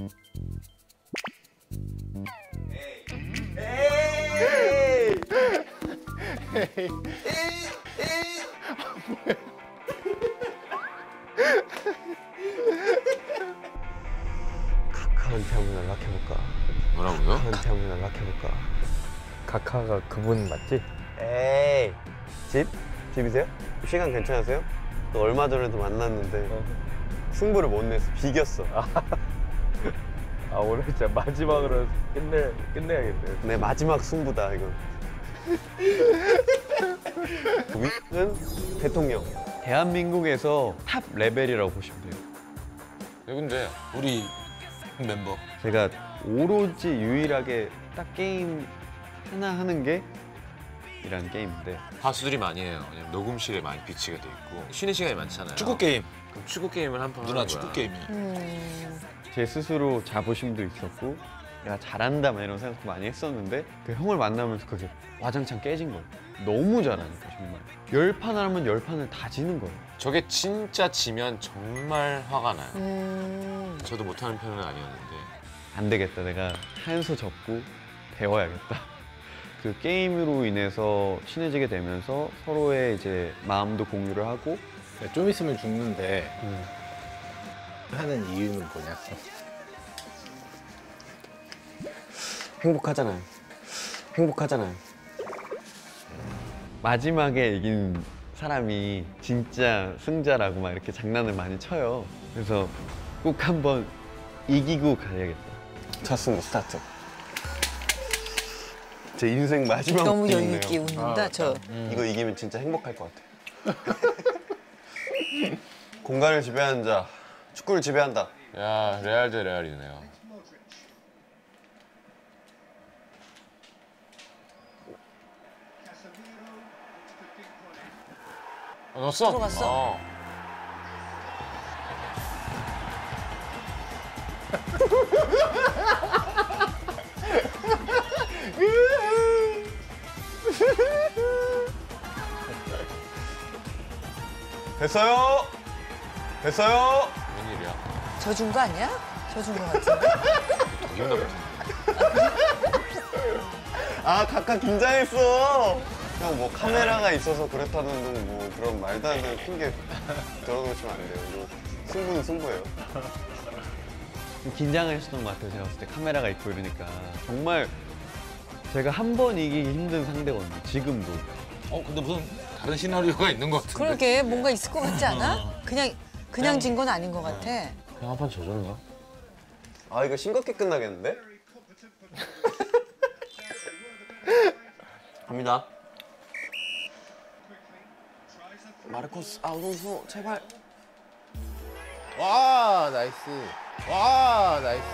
카카한테 한번 연락해볼까? 뭐라고요? 카카한테 한번 연락해볼까? 카카가 그분 맞지? 에이, 집이세요? 시간 괜찮으세요? 또 얼마 전에도 만났는데 승부를 못 냈어. 비겼어. 오늘 진짜 마지막으로 끝내야겠네요. 내 마지막 승부다 이거. 위는 대통령. 대한민국에서 탑 레벨이라고 보시면 돼요. 누군데? 우리 멤버. 제가 오로지 유일하게 딱 게임 하나 하는 게 이란 게임인데 가수들이 많이 해요. 왜냐면 녹음실에 많이 비치가 돼 있고 쉬는 시간이 많잖아요. 축구 게임. 그럼 축구 게임을 한 판 하는 누나 거야. 축구 게임이. 제 스스로 자부심도 있었고 내가 잘한다 막 이런 생각도 많이 했었는데 그 형을 만나면서 그게 와장창 깨진 거예요. 너무 잘하니까 정말 10판 하면 10판을 다 지는 거예요. 저게 진짜 지면 정말 화가 나요. 저도 못하는 편은 아니었는데 안 되겠다. 내가 한 수 접고 배워야겠다. 그 게임으로 인해서 친해지게 되면서 서로의 이제 마음도 공유를 하고 좀 있으면 죽는데 하는 이유는 뭐냐? 행복하잖아요. 행복하잖아요. 마지막에 이긴 사람이 진짜 승자라고 막 이렇게 장난을 많이 쳐요. 그래서 꼭 한번 이기고 가야겠다. 첫 승부 스타트. 제 인생 마지막 너무 여유 게임이네요. 있게 웃는다. 저 이거 이기면 진짜 행복할 것 같아. 공간을 지배하는 자, 축구를 지배한다. 야 레알 대 레알이네요. 넣었어? 들어갔어? 됐어요. 됐어요. 웬일이야? 저 준 거 아니야? 저 준 거 같은데? 더 힘나 보다. 아, 각각 긴장했어. 형, 뭐 카메라가 있어서 그렇다는 둥 뭐 그런 말도 안 되는 핑계 들어놓으시면 안 돼요. 이거 승부는 승부예요. 긴장을 했었던 것 같아요. 제가 봤을 때 카메라가 있고 이러니까. 정말 제가 한 번 이기기 힘든 상대거든요. 지금도. 근데 무슨 다른 시나리오가 있는 것 같은데. 그러게 뭔가 있을 것 같지 않아? 그냥 진 건 아닌 것 같아. 그냥 한 판 져줬나? 아, 이거 싱겁게 끝나겠는데? 갑니다. 마르코스 알론소 제발. 와 나이스. 와 나이스.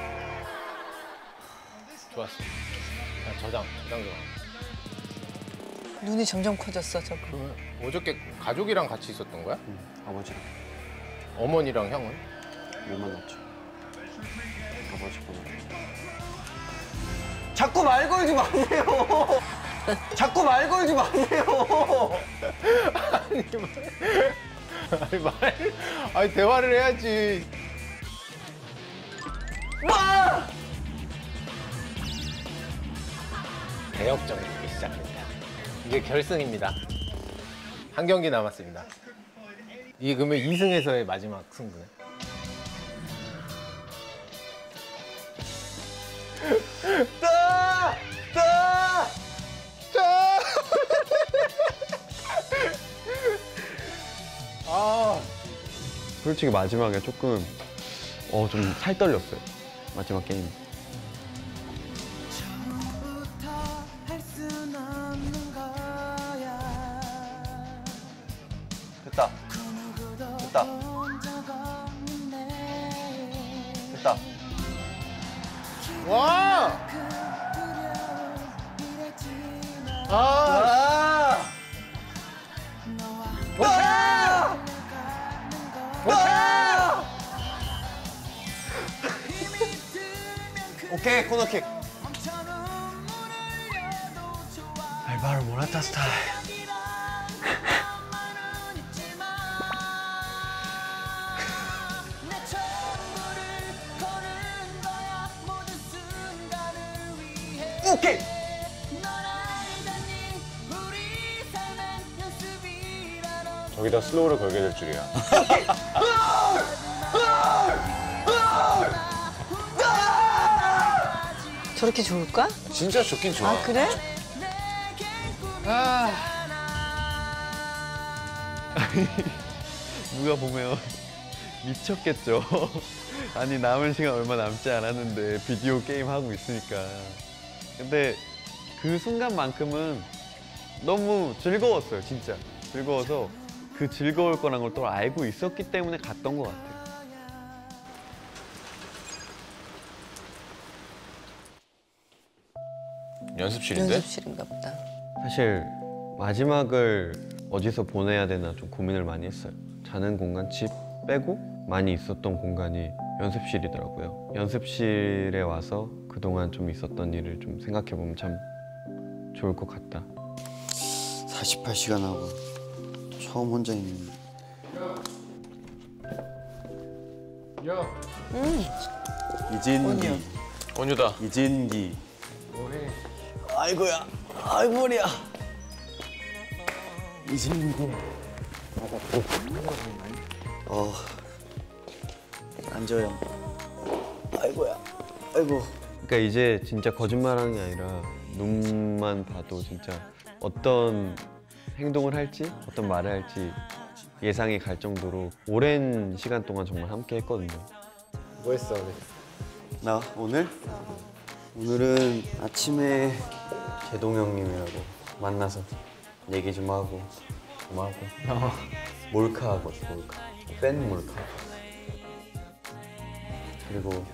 좋았어. 야, 저장 좀. 눈이 점점 커졌어 저거. 어저께 가족이랑 같이 있었던 거야? 아버지랑 어머니랑 형은? 못 만났죠. 아버지 보면. 자꾸 말 걸지 마세요. 자꾸 말 걸지 마세요. 아니 대화를 해야지. 와! 대역전이 시작됩니다. 이제 결승입니다. 한 경기 남았습니다. 이게 그러면 2승에서의 마지막 승부네. 따! 따! 솔직히 마지막에 조금 좀 살 떨렸어요. 마지막 게임. 됐다. 됐다. 됐다. 와! 아! 오케이, 코너킥. 알바로 모라타 스타일. 오케이. 저기다 슬로우를 걸게 될 줄이야. 저렇게 좋을까? 진짜 좋긴 좋아. 아 그래? 누가 보면 미쳤겠죠. 아니 남은 시간 얼마 남지 않았는데 비디오 게임 하고 있으니까. 근데 그 순간만큼은 너무 즐거웠어요, 진짜. 즐거워서 그 즐거울 거란 걸 또 알고 있었기 때문에 갔던 것 같아요. 연습실인데? 연습실인가 보다. 사실 마지막을 어디서 보내야 되나 좀 고민을 많이 했어요. 자는 공간 집 빼고 많이 있었던 공간이 연습실이더라고요. 연습실에 와서 그동안 좀 있었던 일을 좀 생각해보면 참 좋을 것 같다. 48시간 하고 처음 혼자 있는. 이진기. 온유다. 이진기. 뭐해? 아이고야. 아이 머리야. 이진기. 앉아요. 아이고야. 아이고. 그러니까 이제 진짜 거짓말하는 게 아니라 눈만 봐도 진짜 어떤 행동을 할지 어떤 말을 할지 예상이 갈 정도로 오랜 시간 동안 정말 함께 했거든요. 뭐 했어 오늘? 나 오늘? 오늘은 아침에 제동 형님이라고 만나서 얘기 좀 하고 좀 하고 몰카하고 몰카 팬 몰카 그리고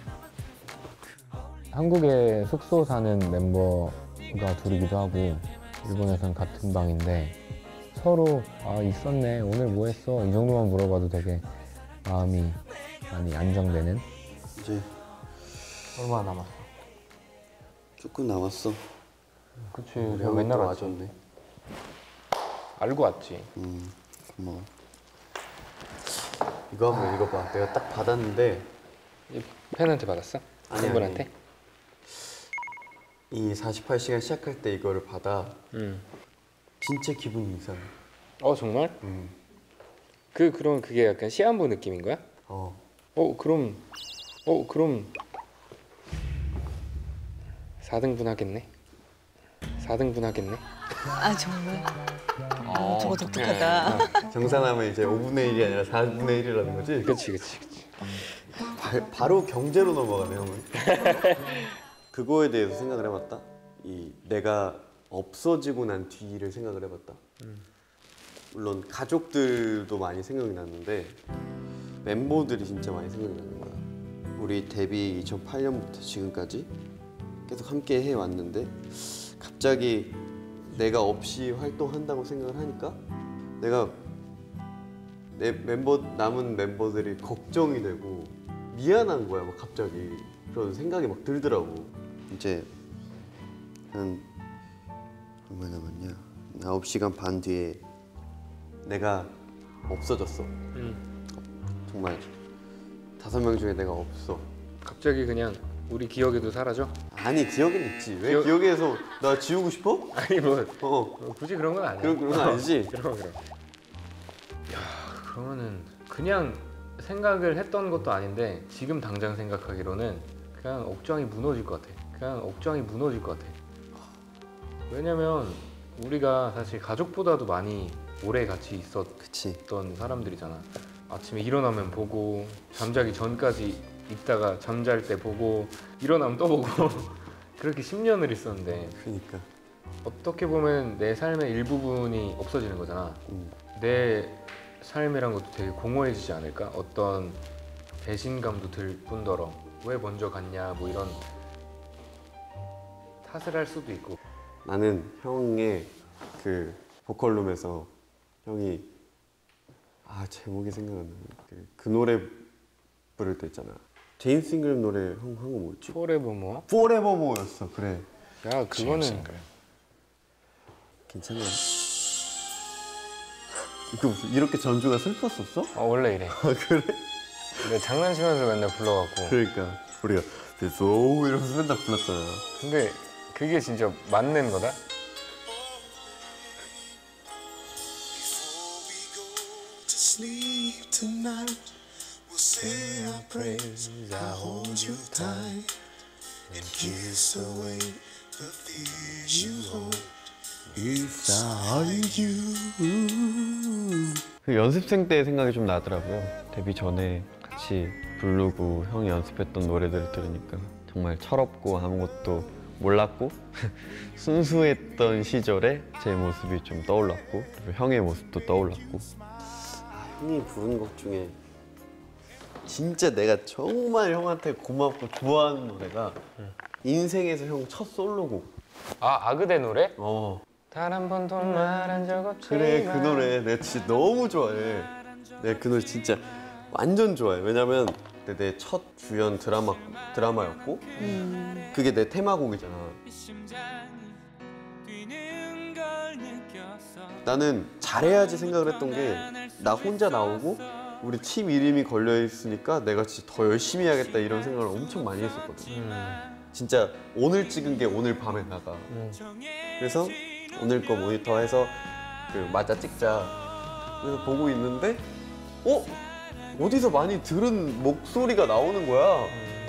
한국에 숙소 사는 멤버가 둘이기도 하고 일본에선 같은 방인데 서로 아 있었네 오늘 뭐 했어 이 정도만 물어봐도 되게 마음이 많이 안정되는. 이제 얼마나 남았어? 조금 남았어. 그치 우리 형이 맨날 또 왔지. 와줬네. 알고 왔지. 고마워. 이거 한번 읽어봐. 내가 딱 받았는데 팬한테 받았어? 아니, 팬분한테? 이 48시간 시작할 때 이거를 받아. 진짜 기분이 이상해. 정말? 그럼 그게 약간 시한부 느낌인 거야? 그럼 4등분 하겠네. 4등분 하겠네. 아 정말. 저거 독특하다. 정산하면 이제 5분의 1이 아니라 4분의 1이라는 거지? 그치. 바로 경제로 넘어가네 형은. 그거에 대해서 생각을 해봤다. 이 내가 없어지고 난 뒤를 생각을 해봤다. 물론 가족들도 많이 생각이 났는데 멤버들이 진짜 많이 생각이 나는 거야. 우리 데뷔 2008년부터 지금까지 계속 함께 해왔는데 갑자기 내가 없이 활동한다고 생각을 하니까 내가 내 남은 멤버들이 걱정이 되고 미안한 거야. 막 갑자기 그런 생각이 막 들더라고. 이제 한 얼마 남았냐? 9시간 반 뒤에 내가 없어졌어. 정말 5명 중에 내가 없어. 갑자기 그냥 우리 기억에도 사라져? 아니 기억은 있지. 왜 기억에서 나 지우고 싶어? 아니 뭐 굳이 그런 건 아니야. 그런 건 아니지. 그럼. 야 그러면은 그냥 생각을 했던 것도 아닌데 지금 당장 생각하기로는 그냥 억장이 무너질 것 같아. 왜냐면 우리가 사실 가족보다도 많이 오래 같이 그치. 있었던 사람들이잖아. 아침에 일어나면 보고 잠자기 전까지 있다가 잠잘 때 보고 일어나면 또 보고 그렇게 10년을 있었는데 그러니까 어떻게 보면 내 삶의 일부분이 없어지는 거잖아. 내 삶이란 것도 되게 공허해지지 않을까? 어떤 배신감도 들 뿐더러 왜 먼저 갔냐 뭐 이런 탓을 할 수도 있고. 나는 형의 그 보컬룸에서 형이 제목이 생각 안 나네. 그 노래 부를 때 있잖아. 제임스 잉글램 노래 형 한 거 뭐였지? Forevermore? Forevermore였어. 그래. 야 그거는 괜찮아. 이거 무슨 이렇게 전주가 슬펐었어? 원래 이래. 그래? 내가 장난치면서 맨날 불러갖고. 그러니까 우리가 So 이러면서 맨날 불렀잖아. 근데 그게 진짜 맞는 거다? Sleep tonight. We'll say our prayers. I hold you tight and kiss away the fears you hold inside you. 그 연습생 때 생각이 좀 나더라고요. 데뷔 전에 같이 부르고 형이 연습했던 노래들을 들으니까 정말 철없고 아무것도 몰랐고 순수했던 시절에 제 모습이 좀 떠올랐고 그리고 형의 모습도 떠올랐고. 형이 부른 곡 중에 진짜 내가 정말 형한테 고맙고 좋아하는 노래가 인생에서 형 첫 솔로곡. 아, 아그대 노래? 단 한 번도 말한 적 없지만. 그래, 그 노래 내가 진짜 너무 좋아해. 내가 그 노래 진짜 완전 좋아해. 왜냐면 내 첫 주연 드라마였고 그게 내 테마곡이잖아. 나는 잘해야지 생각을 했던 게 나 혼자 나오고 우리 팀 이름이 걸려 있으니까 내가 진짜 더 열심히 해야겠다 이런 생각을 엄청 많이 했었거든. 진짜 오늘 찍은 게 오늘 밤에 나가. 그래서 오늘 거 모니터해서 그 맞아 찍자. 그래서 보고 있는데 어디서 많이 들은 목소리가 나오는 거야.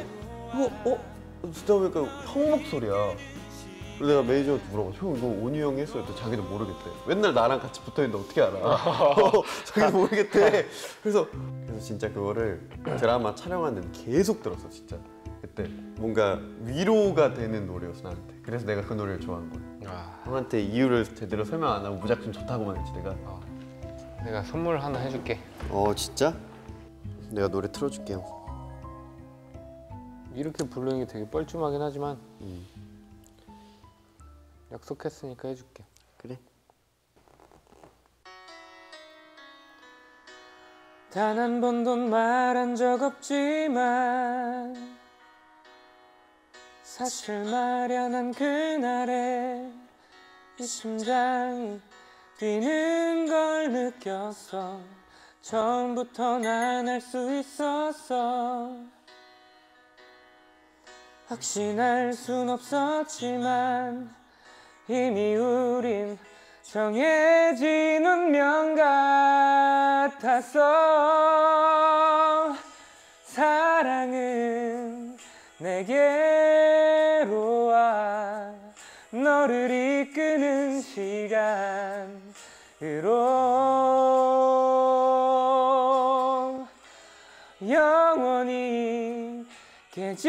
진짜 왜 형 목소리야. 그래서 내가 매니저한테 물어봐. 형 이거 온유 형이 했어요. 그랬더니 자기도 모르겠대. 맨날 나랑 같이 붙어있는데 어떻게 알아. 자기도 모르겠대. 그래서 진짜 그거를 드라마 촬영하는 계속 들었어 진짜. 그때 뭔가 위로가 되는 노래였어 나한테. 그래서 내가 그 노래를 좋아한 거야. 형한테 이유를 제대로 설명 안 하고 무작정 좋다고만 했지 내가. 내가 선물 하나 해줄게. 진짜? 내가 노래 틀어줄게요. 이렇게 부르는 게 되게 뻘쭘하긴 하지만 약속했으니까 해줄게. 그래. 단 한 번도 말한 적 없지만 사실 말야 난 그날에 이 심장이 뛰는 걸 느꼈어. 처음부터 난 알 수 있었어. 확신할 순 없었지만 이미 우린 정해진 운명 같았어. 사랑은 내게로 와 너를 이끄는 시간으로 영원히 깨지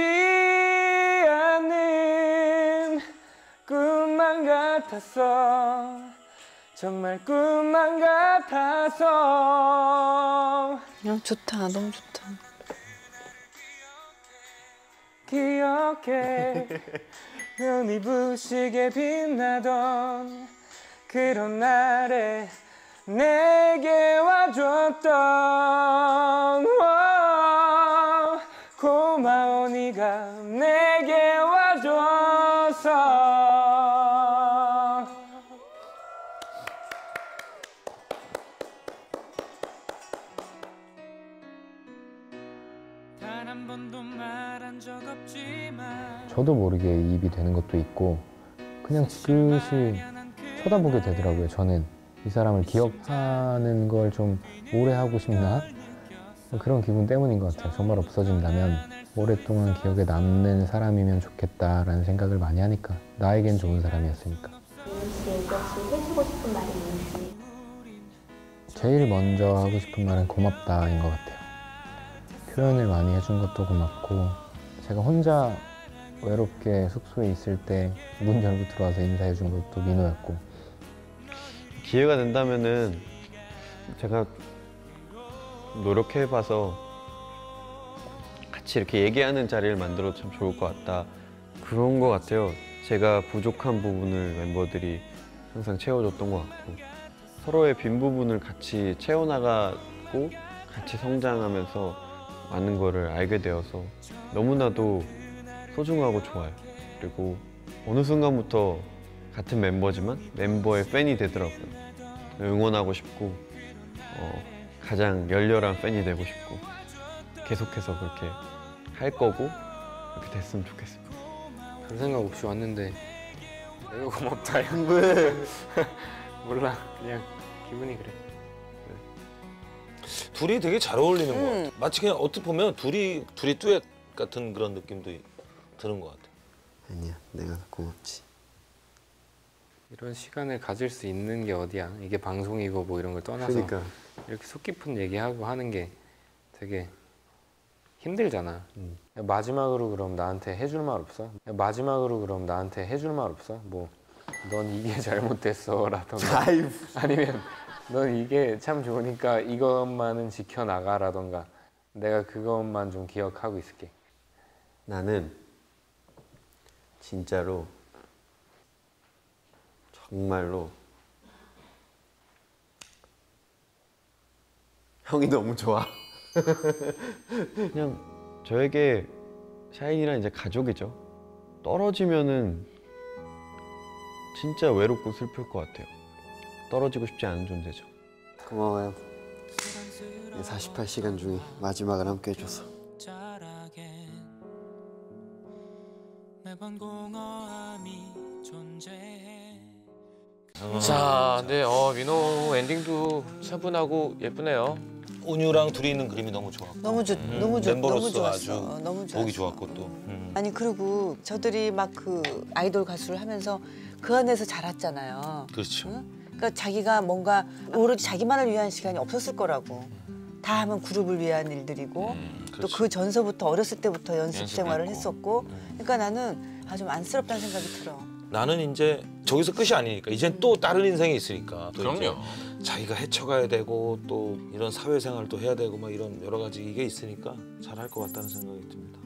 않는 꿈만 같았어. 정말 꿈만 같아서. 야, 좋다. 너무 좋다. 기억해 눈이 부시게 빛나던 그런 날에 내게 와줬던 고마워 네가 내게 와줘서. 단 한 번도 말한 적 없지만 저도 모르게 이입이 되는 것도 있고 그냥 지그시 쳐다보게 되더라고요. 저는 이 사람을 기억하는 걸 좀 오래 하고 싶나? 그런 기분 때문인 것 같아요. 정말 없어진다면 오랫동안 기억에 남는 사람이면 좋겠다라는 생각을 많이 하니까. 나에겐 좋은 사람이었으니까. 민우 씨에게 혹시 해주고 싶은 말이 있는지? 제일 먼저 하고 싶은 말은 고맙다인 것 같아요. 표현을 많이 해준 것도 고맙고 제가 혼자 외롭게 숙소에 있을 때 문 열고 들어와서 인사해준 것도 민호였고. 기회가 된다면은 제가 노력해봐서 같이 이렇게 얘기하는 자리를 만들어도 참 좋을 것 같다. 그런 것 같아요. 제가 부족한 부분을 멤버들이 항상 채워줬던 것 같고 서로의 빈 부분을 같이 채워나가고 같이 성장하면서 많은 거를 알게 되어서 너무나도 소중하고 좋아요. 그리고 어느 순간부터 같은 멤버지만 멤버의 팬이 되더라고요. 응원하고 싶고 가장 열렬한 팬이 되고 싶고 계속해서 그렇게 할 거고 그렇게 됐으면 좋겠습니다. 별 생각 없이 왔는데 내가 고맙다. 왜? 몰라. 그냥 기분이 그래. 둘이 되게 잘 어울리는 것 같아. 마치 그냥 어떻게 보면 둘이 듀엣 같은 그런 느낌도 드는 것 같아. 아니야, 내가 더 고맙지. 이런 시간을 가질 수 있는 게 어디야. 이게 방송이고 뭐 이런 걸 떠나서 그러니까 이렇게 속 깊은 얘기하고 하는 게 되게 힘들잖아. 마지막으로 그럼 나한테 해줄 말 없어? 마지막으로 그럼 나한테 해줄 말 없어? 뭐 넌 이게 잘못됐어 라던가 아유. 아니면 넌 이게 참 좋으니까 이것만은 지켜나가라던가 내가 그것만 좀 기억하고 있을게. 나는 진짜로 정말로 형이 너무 좋아. 그냥 저에게 샤인이란 이제 가족이죠. 떨어지면은 진짜 외롭고 슬플 것 같아요. 떨어지고 싶지 않은 존재죠. 고마워요. 48시간 중에 마지막을 함께 해줘서. 자, 네, 민호 엔딩도 차분하고 예쁘네요. 은유랑 둘이 있는 그림이 너무 좋았고. 너무 너무 멤버로서 좋았어. 아주 너무 좋았어. 보기 좋았고 또. 아니 그리고 저들이 막 그 아이돌 가수를 하면서 그 안에서 자랐잖아요. 그렇죠. 응? 그러니까 자기가 뭔가 오로지 자기만을 위한 시간이 없었을 거라고. 다 하면 그룹을 위한 일들이고 또 그 전서부터 어렸을 때부터 연습 생활을 했었고. 그러니까 나는 좀 안쓰럽다는 생각이 들어. 나는 이제 저기서 끝이 아니니까 이젠 또 다른 인생이 있으니까. 또 그럼요. 이제 자기가 헤쳐가야 되고 또 이런 사회생활도 해야 되고 막 이런 여러 가지 이게 있으니까 잘할 것 같다는 생각이 듭니다.